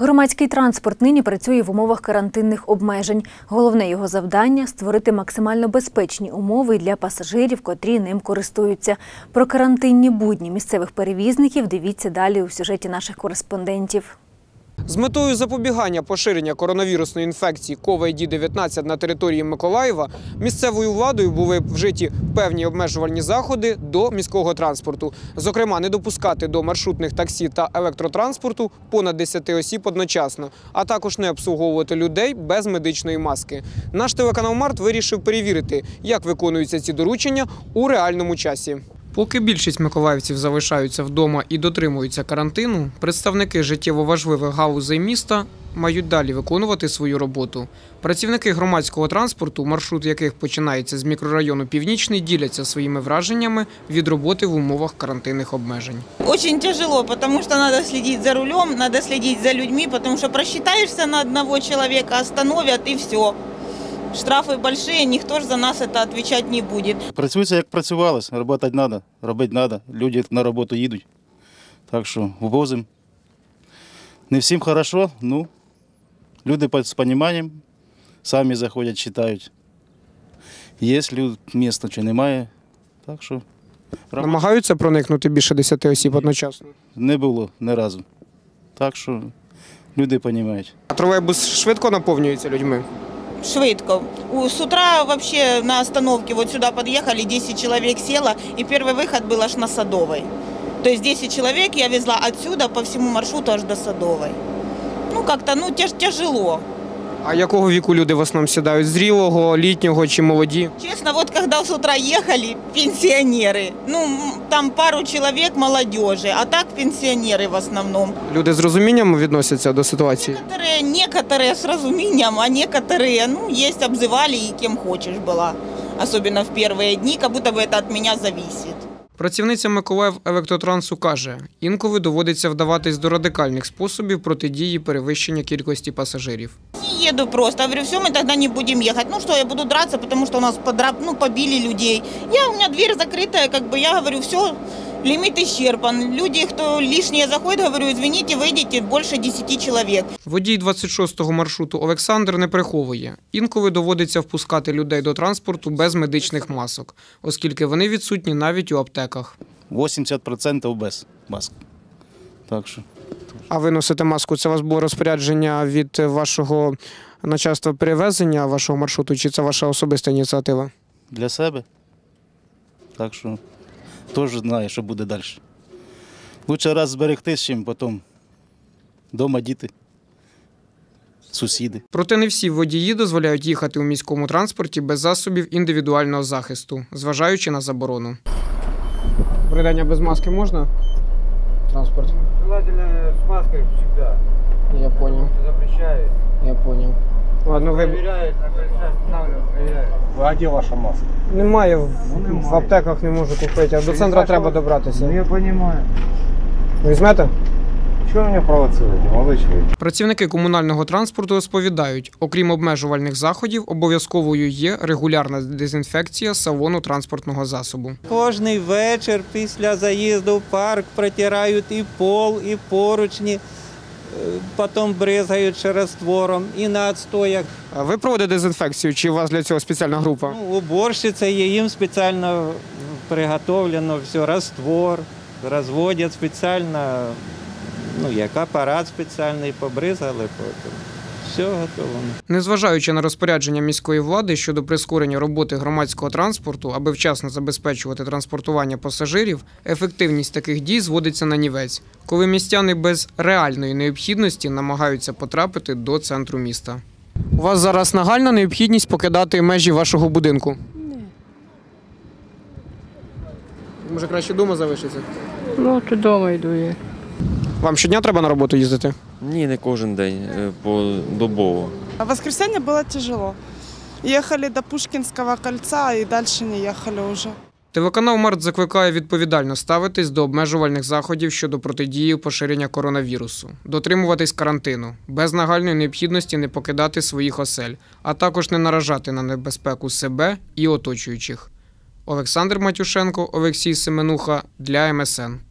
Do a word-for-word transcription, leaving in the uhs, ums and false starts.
Громадський транспорт нині працює в умовах карантинних обмежень. Головне його завдання – створити максимально безпечні умови для пасажирів, котрі ним користуються. Про карантинні будні місцевих перевізників дивіться далі у сюжеті наших кореспондентів. З метою запобігання поширення коронавірусної інфекції ковід дев'ятнадцять на території Миколаєва місцевою владою були вжиті певні обмежувальні заходи до міського транспорту. Зокрема, не допускати до маршрутних таксі та електротранспорту понад десяти осіб одночасно, а також не обслуговувати людей без медичної маски. Наш телеканал «Март» вирішив перевірити, як виконуються ці доручення у реальному часі. Поки більшість миколаївців залишаються вдома і дотримуються карантину, представники життєво важливих галузей міста мають далі виконувати свою роботу. Працівники громадського транспорту, маршрут яких починається з мікрорайону Північний, діляться своїми враженнями від роботи в умовах карантинних обмежень. Очень тяжело, потому что надо следить за рулем, надо следить за людьми, потому что просчитаешься на одного человека, остановят и все. Штрафи великі, ніхто ж за нас це відповідати не буде. Працюється, як працювалося, працювати треба, робити треба. Люди на роботу їдуть, так що ввозимо. Не всім добре, ну, люди з розумінням самі заходять, читають. Є місце чи немає, так що. Намагаються проникнути більше десяти осіб одночасно? Не було ні разу, так що люди розуміють. А тролейбус швидко наповнюється людьми? Швидко. С утра вообще на остановке вот сюда подъехали, десять человек село, и первый выход был аж на Садовой. То есть десять человек я везла отсюда по всему маршруту аж до Садовой. Ну как-то, ну тяж, тяжело. А якого віку люди в основному сідають? Зрілого, літнього чи молоді? Честно, вот когда с утра ехали, пенсионеры, ну там пару человек молодежи, а так пенсионеры в основном. Люди з розумінням відносяться до ситуації? Некоторые, некоторые с разумением, а некоторые, ну, есть обзывали и кем хочешь была. Особенно в первые дни, как будто бы это от меня зависит. Працівниця Миколаївелектротрансу каже, інколи доводиться вдаватись до радикальних способів протидії перевищення кількості пасажирів. Не еду просто. Говорю, все, мы тогда не будем ехать. Ну что, я буду драться, потому что у нас подраб, ну, побили людей. Я, у меня дверь закрытая, как бы, я говорю, все, лимит исчерпан. Люди, кто лишние заходят, говорю, извините, выйдите, больше десяти человек. Водій двадцять шостого маршруту Олександр не приховує. Інколи доводиться впускати людей до транспорту без медичних масок, оскільки вони відсутні навіть у аптеках. вісімдесят відсотків без маски. Так що. А ви носите маску? Це у вас було розпорядження від вашого начальства перевезення вашого маршруту, чи це ваша особиста ініціатива? Для себе. Так що теж знаю, що буде далі. Лучше раз зберегтись, чим потім вдома діти, сусіди. Проте не всі водії дозволяють їхати у міському транспорті без засобів індивідуального захисту, зважаючи на заборону. Придання без маски можна? Транспорт. Желательно с маской всегда. Я понял. Запрещает. Я понял. Ладно, ви... Проверяет, на колесах останавливает, проверяет. А где ваша маска? Немає, в, Немає. в аптеках не можу купити, а до центру треба добратися. Ну я понимаю. Візьмете? Чего меня провоцируете, молодой человек? Працівники комунального транспорту розповідають, окрім обмежувальних заходів, обов'язковою є регулярна дезінфекція салону транспортного засобу. Кожний вечір після заїзду в парк протирають і пол, і поручні, потім бризгають раствором і на відстоях. А ви проводите дезінфекцію, чи у вас для цього спеціальна група? Ну, уборщиця, їм спеціально приготовлено все, раствор, розводять спеціально. Ну, як апарат спеціальний, побризали, потім все готово. Незважаючи на розпорядження міської влади щодо прискорення роботи громадського транспорту, аби вчасно забезпечувати транспортування пасажирів, ефективність таких дій зводиться на нівець, коли містяни без реальної необхідності намагаються потрапити до центру міста. У вас зараз нагальна необхідність покидати межі вашого будинку? Ні. Може, краще вдома залишитися? Ну, то вдома йду я. Вам щодня треба на роботу їздити? Ні, не кожен день, подобово. В воскресенье было тяжело. Ехали до Пушкинского кольца и дальше не ехали уже. Телеканал «Март» закликає відповідально ставитись до обмежувальних заходів щодо протидії поширення коронавірусу, дотримуватись карантину, без нагальної необхідності не покидати своїх осель, а також не наражати на небезпеку себе і оточуючих. Олександр Матюшенко, Олексій Семенуха для ем ес ен.